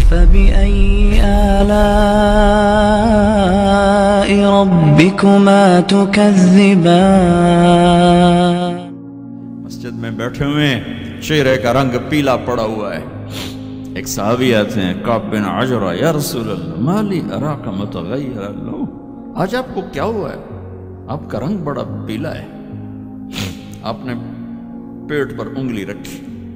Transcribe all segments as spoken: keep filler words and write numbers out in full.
فبأي آلاء ربكما تكذبان؟ مسجد میں بیٹھے ہوئے چہرے کا رنگ پیلا پڑا ہوا ہے. ایک صحابی آتے ہیں کعب بن عجرہ، یا رسول اللہ مالی اراک متغیر اللہ، آج آپ کو کیا ہوا ہے؟ آپ کا رنگ بڑا پیلا ہے. آپ نے پیٹ پر انگلی رکھی.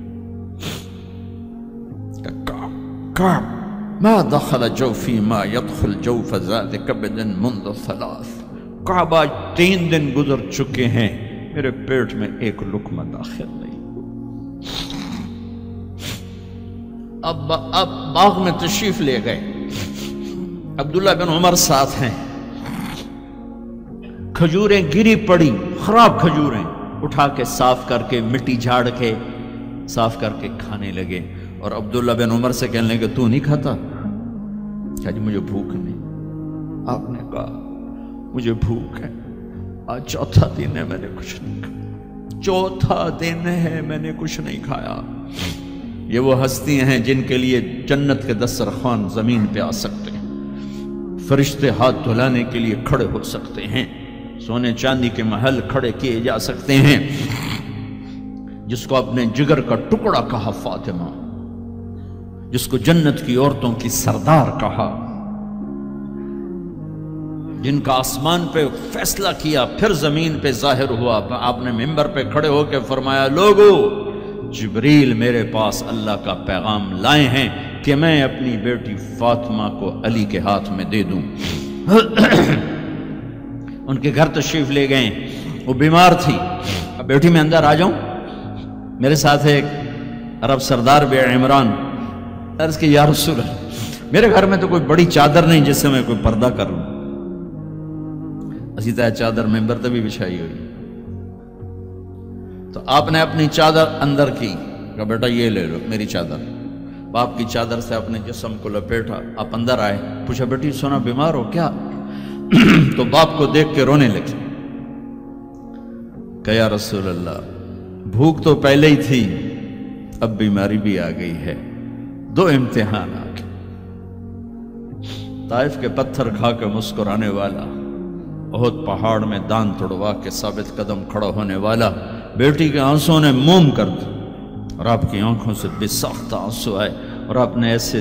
کعب ما دخل جوفی ما يدخل جوف ذات کبد منذ ثلاث. کعب آج تین دن گزر چکے ہیں میرے پیٹ میں ایک لقمہ داخل نہیں. اب اب باغ میں تشریف لے گئے. عبداللہ بن عمر ساتھ ہیں. کھجوریں گری پڑی، خراب کھجوریں اٹھا کے صاف کر کے مٹی جھاڑ کے صاف کر کے کھانے لگے. اور عبداللہ بن عمر سے کہنے لگے تو نہیں کھاتا؟ کہا جی مجھے بھوک نہیں. آپ نے کہا مجھے بھوک ہے، آج چوتھا دن ہے میں نے کچھ نہیں کھایا، چوتھا دن ہے میں نے کچھ نہیں کھایا. یہ وہ ہستی ہیں جن کے لیے جنت کے دسترخوان زمین پہ آ سکتے ہیں، فرشتے ہاتھ دھلانے کے لیے کھڑے ہو سکتے ہیں، سونے چاندی کے محل کھڑے کیے جا سکتے ہیں. جس کو اپنے جگر کا ٹکڑا کہا فاطمہ، جس کو جنت کی عورتوں کی سردار کہا، جن کا آسمان پہ فیصلہ کیا پھر زمین پہ ظاہر ہوا. آپ نے ممبر پہ کھڑے ہو کے فرمایا لوگو جبریل میرے پاس اللہ کا پیغام لائے ہیں کہ میں اپنی بیٹی فاطمہ کو علی کے ہاتھ میں دے دوں. ان کے گھر تشریف لے گئے. وہ بیمار تھی. اب بیٹی میں اندر آ جاؤں؟ میرے ساتھ ایک عرب سردار بے عمران. عرض کہ یا رسول اللہ میرے گھر میں تو کوئی بڑی چادر نہیں جس سے میں کوئی پردہ کر لوں. اسی طرح چادر ممبر تے بھی بچھائی ہوئی. تو آپ نے اپنی چادر اندر کی، کہا بیٹا یہ لے لو میری چادر. باپ کی چادر سے اپنے جسم کو لپیٹا. آپ اندر آئے. پوچھا بیٹی سونا بیمار ہو کیا؟ تو باپ کو دیکھ کے رونے لگی. کہ یا رسول اللہ بھوک تو پہلے ہی تھی، اب بیماری بھی آ گئی ہے، دو امتحان آ گئے. طائف کے پتھر کھا کے مسکرانے والا، احد پہاڑ میں دان توڑوا کے ثابت قدم کھڑا ہونے والا، بیٹی کے آنسوں نے موم کر دی اور آپ کی آنکھوں سے بے ساختہ آنسو آئے اور آپ نے ایسے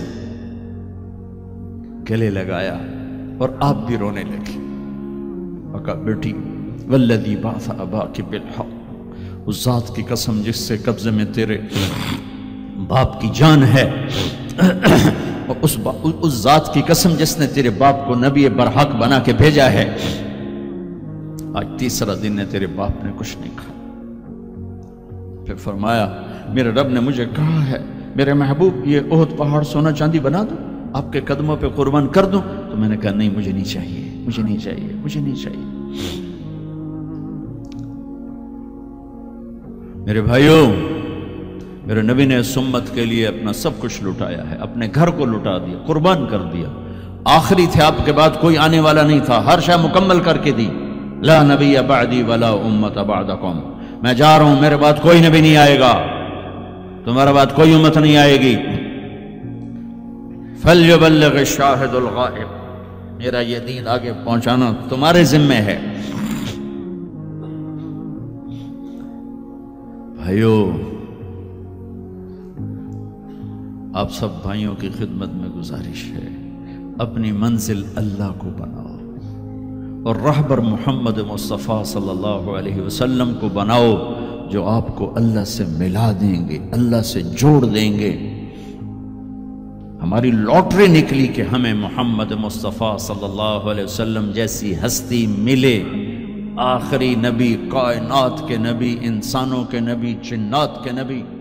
گلے لگایا اور آپ بھی رونے لگے. اور کہا بیٹی والذی بعث اباک بالحق، اس ذات کی قسم جس سے قبضے میں تیرے باپ کی جان ہے، اور اس, اس ذات کی قسم جس نے تیرے باپ کو نبی برحق بنا کے بھیجا ہے، آج تیسرا دن ہے تیرے باپ نے کچھ نہیں کھا. پھر فرمایا میرے رب نے مجھے کہا ہے میرے محبوب یہ احد پہاڑ سونا چاندی بنا دوں، آپ کے قدموں پہ قربان کر دوں؟ تو میں نے کہا نہیں مجھے نہیں چاہیے، مجھے نہیں چاہیے، مجھے نہیں چاہیے. میرے بھائیوں، میرے نبی نے اس امت کے لیے اپنا سب کچھ لٹایا ہے، اپنے گھر کو لٹا دیا، قربان کر دیا. آخری تھے، آپ کے بعد کوئی آنے والا نہیں تھا، ہر شے مکمل کر کے دی. لا نبی بعدی ولا امت بعدکم، میں جا رہا ہوں، میرے بعد کوئی نبی نہیں آئے گا، تمہارے بعد کوئی امت نہیں آئے گی. فَلْيُبَلِّغِ الشَّاهِدُ الْغَائِبُ، میرا یہ دین آگے پہنچانا تمہارے ذمہ ہے. بھائیو، آپ سب بھائیوں کی خدمت میں گزارش ہے، اپنی منزل اللہ کو بناؤ اور رہبر محمد مصطفیٰ صلی اللہ علیہ وسلم کو بناؤ، جو آپ کو اللہ سے ملا دیں گے، اللہ سے جوڑ دیں گے. ہماری لاٹری نکلی کہ ہمیں محمد مصطفیٰ صلی اللہ علیہ وسلم جیسی ہستی ملے، آخری نبی، کائنات کے نبی، انسانوں کے نبی، جنات کے نبی.